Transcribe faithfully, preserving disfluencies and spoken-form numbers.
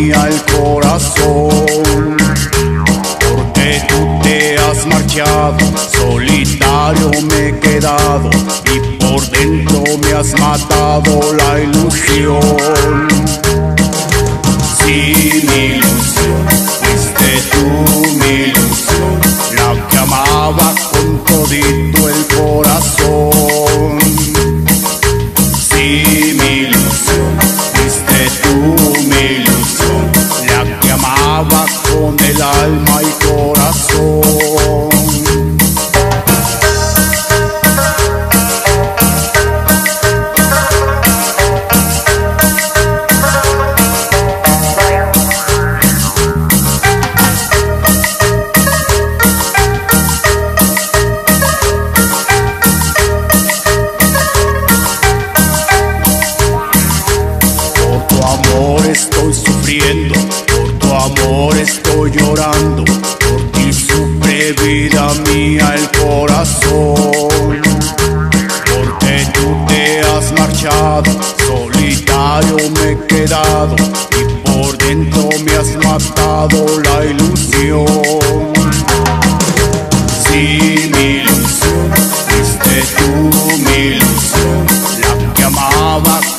mía el corazón, porque tú te has marchado, solitario me he quedado y por dentro me has matado la ilusión. Sí, mi ilusión, fuiste tú mi ilusión, la que amaba con todito el corazón. Sí, mi ilusión, fuiste tú mi ilusión, la que amaba con el alma y corazón. Estoy sufriendo, por tu amor estoy llorando, por ti sufre vida mía el corazón, porque tú te has marchado, solitario me he quedado y por dentro me has matado la ilusión. Sí, mi ilusión, fuiste tú mi ilusión, la que amaba